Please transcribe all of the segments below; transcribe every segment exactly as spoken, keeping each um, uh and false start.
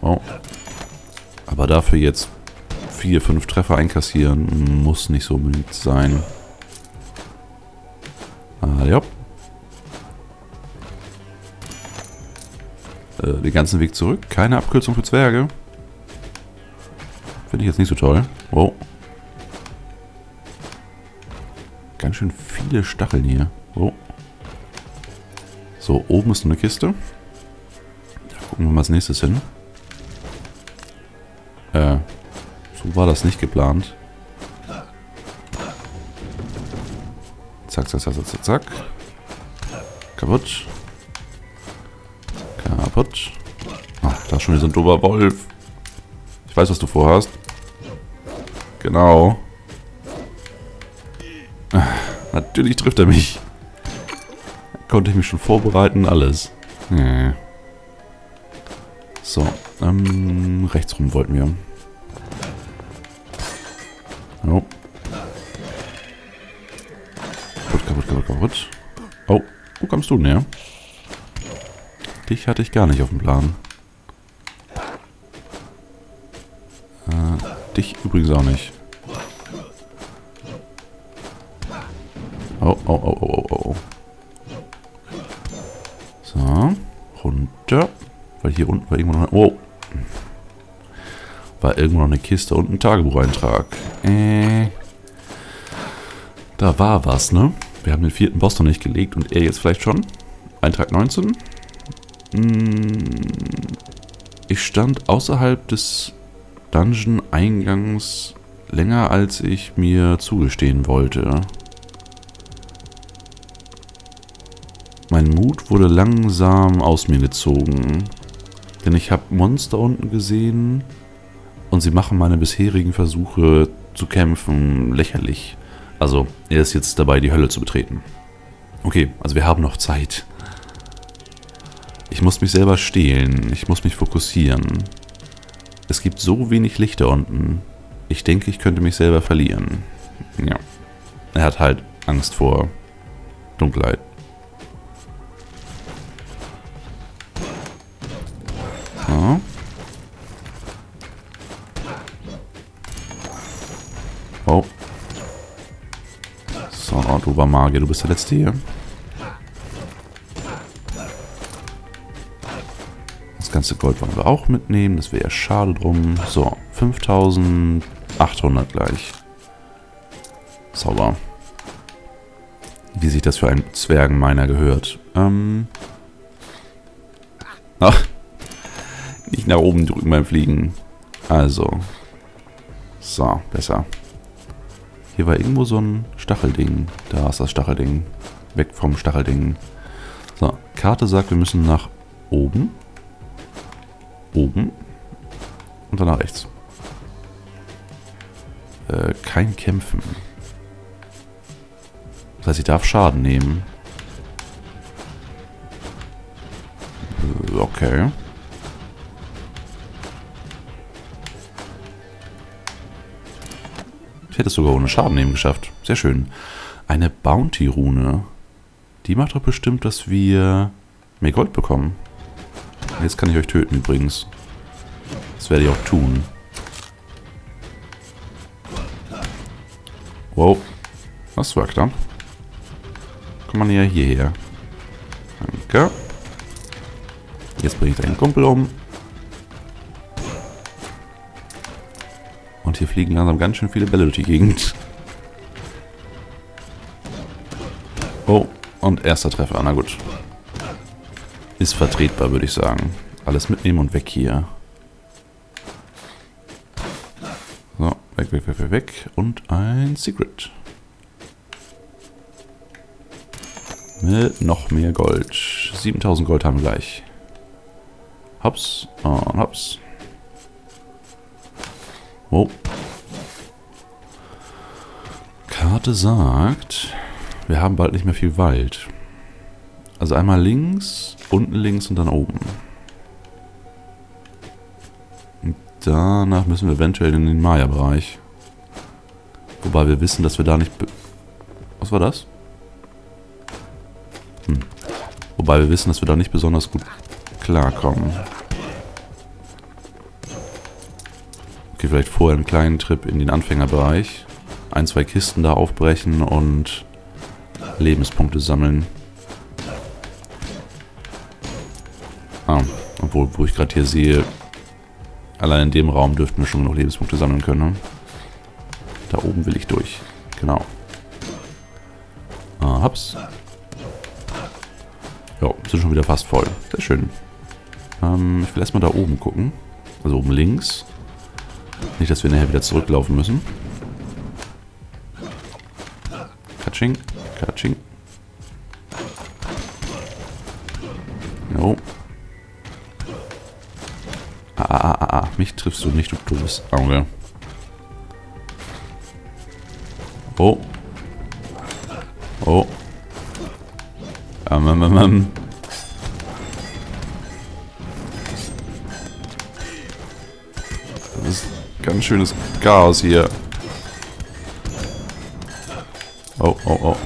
Oh. Aber dafür jetzt vier, fünf Treffer einkassieren, muss nicht so unbedingt sein. Ah, ja. Äh, den ganzen Weg zurück. Keine Abkürzung für Zwerge. Finde ich jetzt nicht so toll. Wow. Ganz schön viele Stacheln hier. Oh. So, oben ist noch eine Kiste. Da gucken wir mal als nächstes hin. Äh, so war das nicht geplant. Zack, zack, zack, zack, zack. Kaputt. Kaputt. Ach, da ist schon wieder so ein dober Wolf. Ich weiß, was du vorhast. Genau. Natürlich trifft er mich. Konnte ich mich schon vorbereiten, alles. Nee. So, ähm, rechts rum wollten wir. Oh. Kaputt, kaputt, kaputt, kaputt. Oh, wo kommst du näher? Dich hatte ich gar nicht auf dem Plan. Äh, dich übrigens auch nicht. Oh, oh, oh, oh, oh, oh. So, runter. Weil hier unten war irgendwo noch eine... Oh. War irgendwo noch eine Kiste und ein Tagebucheintrag. Äh. Da war was, ne? Wir haben den vierten Boss noch nicht gelegt und er jetzt vielleicht schon. Eintrag neunzehn. Ich stand außerhalb des Dungeon-Eingangs länger, als ich mir zugestehen wollte. Mein Mut wurde langsam aus mir gezogen, denn ich habe Monster unten gesehen und sie machen meine bisherigen Versuche zu kämpfen lächerlich. Also, er ist jetzt dabei, die Hölle zu betreten. Okay, also wir haben noch Zeit. Ich muss mich selber stehlen, ich muss mich fokussieren. Es gibt so wenig Licht da unten. Ich denke, ich könnte mich selber verlieren. Ja. Er hat halt Angst vor Dunkelheit. So. Oh. So, du war Magier, du bist der Letzte hier. Das ganze Gold wollen wir auch mitnehmen, das wäre ja schade drum. So, fünftausendachthundert gleich. Sauber. Wie sich das für einen Zwergenminer gehört. Ähm. Ach. Nicht nach oben drücken beim Fliegen. Also. So, besser. Hier war irgendwo so ein Stachelding. Da ist das Stachelding. Weg vom Stachelding. So, Karte sagt, wir müssen nach oben. Oben. Und dann nach rechts. Äh, kein Kämpfen. Das heißt, ich darf Schaden nehmen. Äh, okay. Ich hätte es sogar ohne Schaden nehmen geschafft. Sehr schön. Eine Bounty-Rune. Die macht doch bestimmt, dass wir mehr Gold bekommen. Jetzt kann ich euch töten übrigens. Das werde ich auch tun. Wow. Das war knapp. Komm mal näher hierher. Danke. Jetzt bringe ich deinen Kumpel um. Und hier fliegen langsam ganz schön viele Bälle durch die Gegend. Oh, und erster Treffer. Na gut. Ist vertretbar, würde ich sagen. Alles mitnehmen und weg hier. So, weg, weg, weg, weg, weg. Und ein Secret. Mit noch mehr Gold. siebentausend Gold haben wir gleich. Hops und hops. Oh. Karte sagt, wir haben bald nicht mehr viel Wald. Also einmal links, unten links und dann oben. Und danach müssen wir eventuell in den Maya-Bereich. Wobei wir wissen, dass wir da nicht... Be Was war das? Hm. Wobei wir wissen, dass wir da nicht besonders gut klarkommen. Okay, vielleicht vorher einen kleinen Trip in den Anfängerbereich. Ein, zwei Kisten da aufbrechen und Lebenspunkte sammeln. Ah, obwohl, wo ich gerade hier sehe, allein in dem Raum dürften wir schon genug Lebenspunkte sammeln können. Ne? Da oben will ich durch. Genau. Ah, hab's. Jo, sind schon wieder fast voll. Sehr schön. Ähm, ich will erstmal da oben gucken. Also oben links. Nicht, dass wir nachher wieder zurücklaufen müssen. Katsching. Katsching. Jo. Ah, ah, ah, ah. Mich triffst du nicht, du doofes Auge. Oh. Oh. Ähm, ähm, ähm, ähm. Das ist ganz schönes Chaos hier. Oh, oh, oh.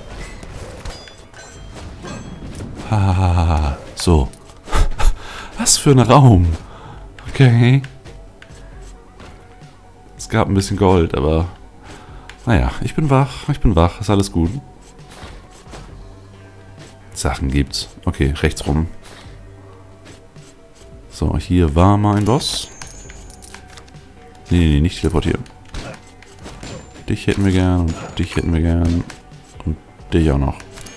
Hahaha. So. Was für ein Raum. Okay. Es gab ein bisschen Gold, aber... Naja, ich bin wach. Ich bin wach. Ist alles gut. Sachen gibt's. Okay, rechts rum. So, hier war mal ein Boss. Nee, nee, nee, nicht teleportieren. Dich hätten wir gern und dich hätten wir gern. Und dich auch noch.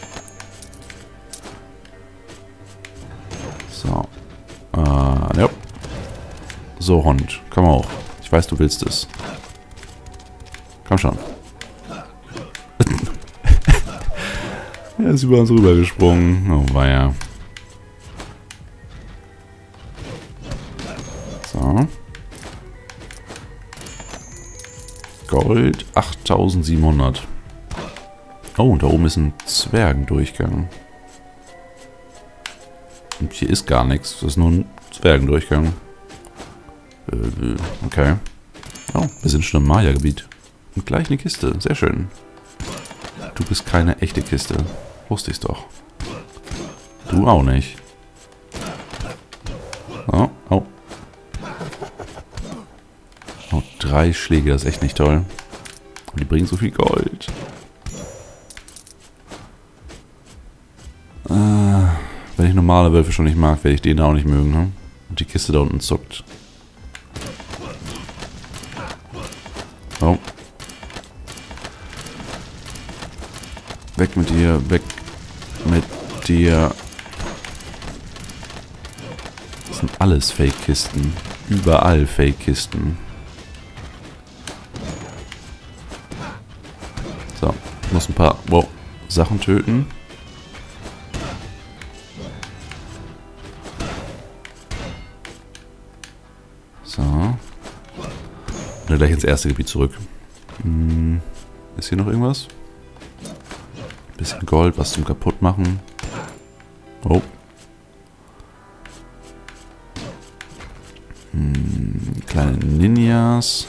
So. Äh, ja. So, Hund. Komm hoch. Ich weiß, du willst es. Komm schon. Er ist über uns rübergesprungen. Oh, weia. So. Gold achttausendsiebenhundert. Oh, und da oben ist ein Zwergendurchgang. Und hier ist gar nichts. Das ist nur ein Zwergendurchgang. Äh, okay. Oh, wir sind schon im Maya-Gebiet. Und gleich eine Kiste. Sehr schön. Du bist keine echte Kiste. Wusste ich's doch. Du auch nicht. Oh, oh. Oh, drei Schläge, das ist echt nicht toll. Und die bringen so viel Gold. Äh, wenn ich normale Wölfe schon nicht mag, werde ich den auch nicht mögen. Ne? Und die Kiste da unten zuckt. Oh. Weg mit dir, weg mit dir. Das sind alles Fake-Kisten. Überall Fake-Kisten. So, ich muss ein paar wow, Sachen töten. So. Und dann gleich ins erste Gebiet zurück. Hm, ist hier noch irgendwas? Bisschen Gold, was zum kaputt machen. Oh. Hm, kleine Ninjas.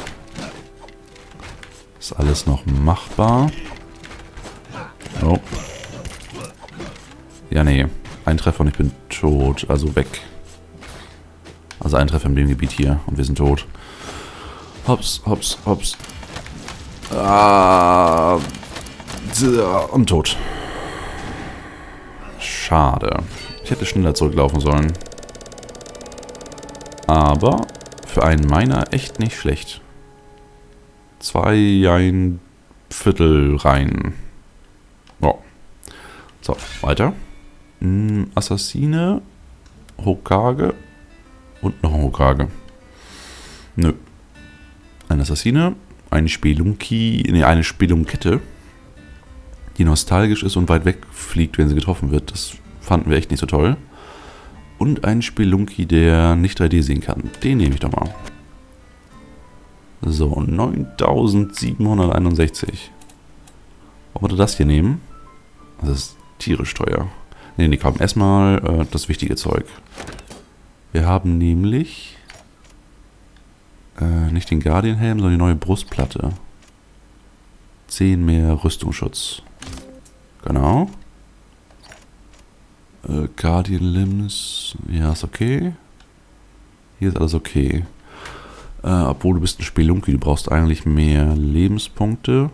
Ist alles noch machbar. Oh. Ja, nee. Ein Treffer und ich bin tot. Also weg. Also ein Treffer in dem Gebiet hier und wir sind tot. Hops, hops, hops. Ah. Und tot. Schade. Ich hätte schneller zurücklaufen sollen. Aber für einen Miner echt nicht schlecht. Zwei, ein Viertel rein. Oh. So, weiter. Hm, Assassine, Hokage und noch ein Hokage. Nö. Ein Assassine, eine Spelunky, nee, eine Spelunkette, die nostalgisch ist und weit weg fliegt, wenn sie getroffen wird. Das fanden wir echt nicht so toll. Und ein Spelunky, der nicht drei D sehen kann. Den nehme ich doch mal. So, neuntausendsiebenhunderteinundsechzig. Wollen wir das hier nehmen? Das ist tierisch teuer. Ne, nee, komm, erstmal äh, das wichtige Zeug. Wir haben nämlich äh, nicht den Guardian-Helm, sondern die neue Brustplatte. zehn mehr Rüstungsschutz. Genau. Äh, Guardian Limbs. Ja, ist okay. Hier ist alles okay. Äh, obwohl du bist ein Spelunky, du brauchst eigentlich mehr Lebenspunkte.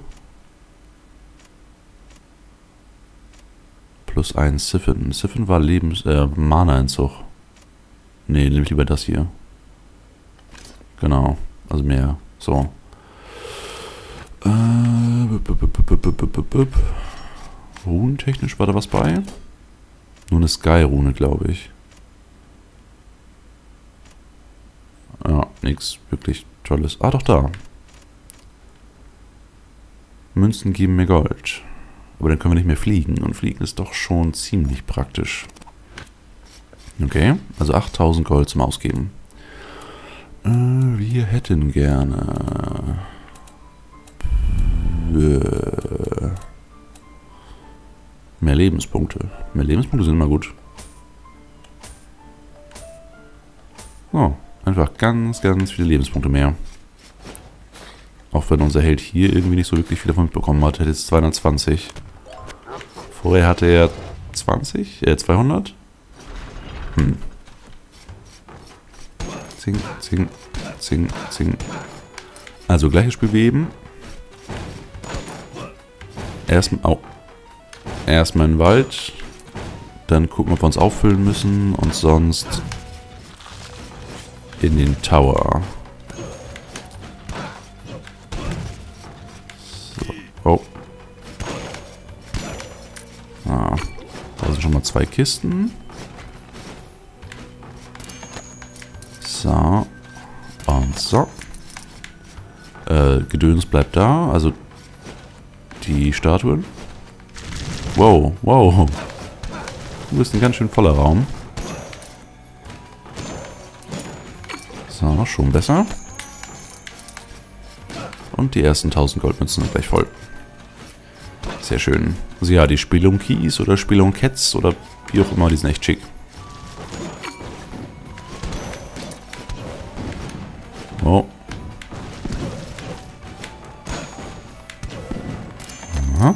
Plus ein Siphon. Siphon war Lebens... Äh, Mana-Entzug. Ne, nehme ich lieber das hier. Genau. Also mehr. So. Äh, Runentechnisch war da was bei? Nur eine Sky-Rune, glaube ich. Ja, nichts wirklich Tolles. Ah, doch da. Münzen geben mir Gold. Aber dann können wir nicht mehr fliegen. Und fliegen ist doch schon ziemlich praktisch. Okay, also achttausend Gold zum Ausgeben. Äh, wir hätten gerne... Äh, mehr Lebenspunkte. Mehr Lebenspunkte sind immer gut. Oh, einfach ganz, ganz viele Lebenspunkte mehr. Auch wenn unser Held hier irgendwie nicht so wirklich viel davon mitbekommen hat. Er hat jetzt zweihundertzwanzig. Vorher hatte er zwanzig? Äh, zweihundert? Hm. Zing, zing, zing, zing. Also gleiches Spiel wie eben. Erstmal, oh. Erstmal in den Wald. Dann gucken, ob wir uns auffüllen müssen. Und sonst in den Tower. So. Oh. Ah. Da sind schon mal zwei Kisten. So. Und so. Äh, Gedöns bleibt da. Also die Statuen. Wow, wow. Du bist ein ganz schön voller Raum. So, schon besser. Und die ersten tausend Goldmünzen sind gleich voll. Sehr schön. Also ja, die Spelunkies oder Spelunkets oder wie auch immer, die sind echt schick. Oh. Aha.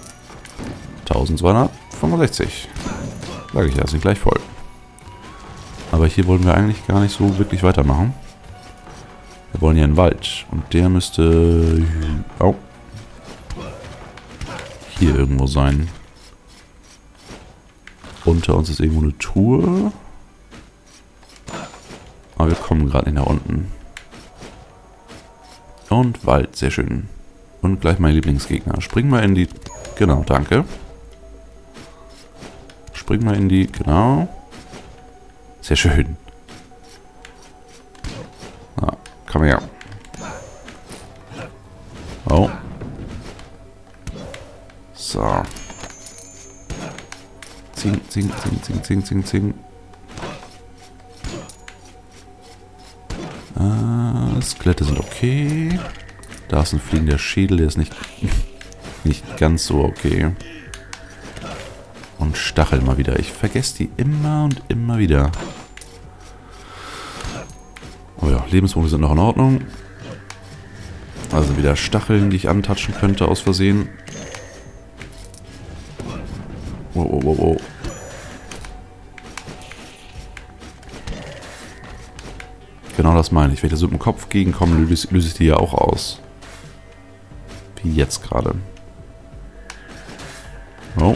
eintausendzweihundertfünfundsechzig. Sag ich ja, sind gleich voll. Aber hier wollen wir eigentlich gar nicht so wirklich weitermachen. Wir wollen ja in den Wald. Und der müsste... Oh. Hier irgendwo sein. Unter uns ist irgendwo eine Truhe. Aber wir kommen gerade nicht nach unten. Und Wald, sehr schön. Und gleich mein Lieblingsgegner. Spring mal in die... Genau, danke. Spring mal in die... Genau. Sehr schön. Ah, komm her. Oh. So. Zing, zing, zing, zing, zing, zing, zing. Ah, Skelette sind okay. Da ist ein fliegender Schädel, der ist nicht, nicht ganz so okay. Und Stachel mal wieder. Ich vergesse die immer und immer wieder. Oh ja, Lebenspunkte sind noch in Ordnung. Also wieder Stacheln, die ich antatschen könnte aus Versehen. Wow, wow, wow, wow. Genau das meine ich. Wenn ich da so mit dem Kopf gegenkomme, löse, löse ich die ja auch aus. Wie jetzt gerade. Oh.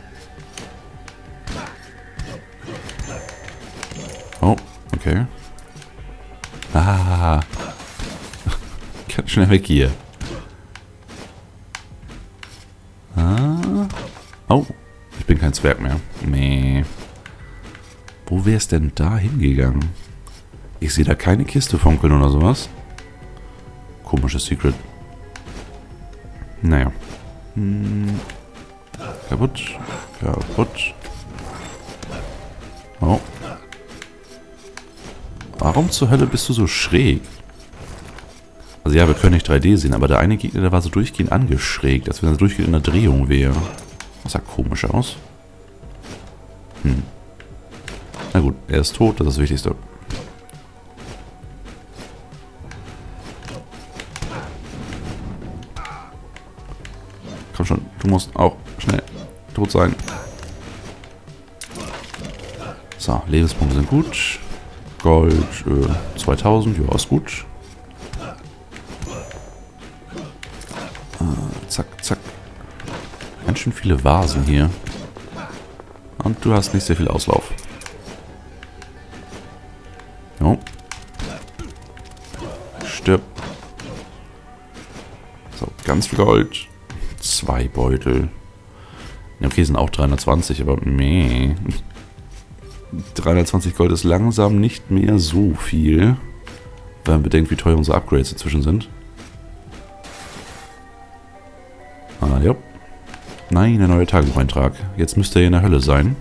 Oh, okay. Ah. Ganz schnell weg hier. Ah. Oh. Ich bin kein Zwerg mehr. Nee. Wo wäre es denn da hingegangen? Ich sehe da keine Kiste funkeln oder sowas. Komisches Secret. Naja. Hm. Kaputt. Kaputt. Oh. Warum zur Hölle bist du so schräg? Also ja, wir können nicht drei D sehen, aber der eine Gegner, der war so durchgehend angeschrägt, als wenn er durchgehend in der Drehung wäre. Das sah komisch aus. Hm. Na gut, er ist tot, das ist das Wichtigste. Komm schon, du musst auch schnell tot sein. So, Lebenspunkte sind gut. Gold äh, zweitausend, ja, ist gut. schön viele Vasen hier. Und du hast nicht sehr viel Auslauf. Jo. Stirb. So, ganz viel Gold. Zwei Beutel. Ja, okay, sind auch dreihundertzwanzig, aber meh. dreihundertzwanzig Gold ist langsam nicht mehr so viel. Wenn man bedenkt, wie teuer unsere Upgrades inzwischen sind. Ah, ja. Nein, ein neuer Tagebucheintrag. Jetzt müsste er in der Hölle sein.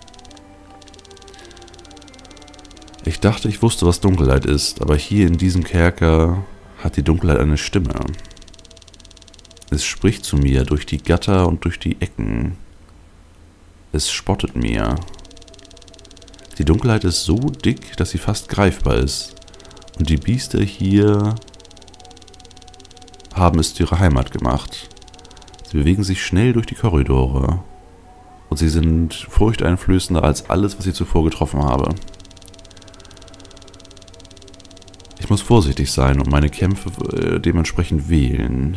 Ich dachte, ich wusste, was Dunkelheit ist, aber hier in diesem Kerker hat die Dunkelheit eine Stimme. Es spricht zu mir durch die Gatter und durch die Ecken. Es spottet mir. Die Dunkelheit ist so dick, dass sie fast greifbar ist. Und die Biester hier haben es zu ihrer Heimat gemacht. Sie bewegen sich schnell durch die Korridore. Und sie sind furchteinflößender als alles, was ich zuvor getroffen habe. Ich muss vorsichtig sein und meine Kämpfe äh, dementsprechend wählen.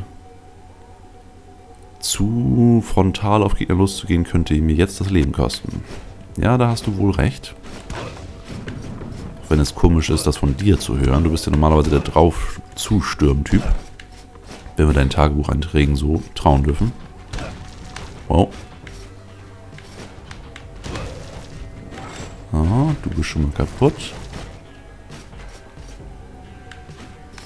Zu frontal auf Gegner loszugehen, könnte mir jetzt das Leben kosten. Ja, da hast du wohl recht. Auch wenn es komisch ist, das von dir zu hören. Du bist ja normalerweise der Drauf-Zustürmen-Typ. Wenn wir deinen Tagebucheinträgen so trauen dürfen. Wow. Ah, du bist schon mal kaputt.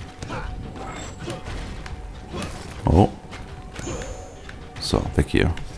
Oh. So, weg hier.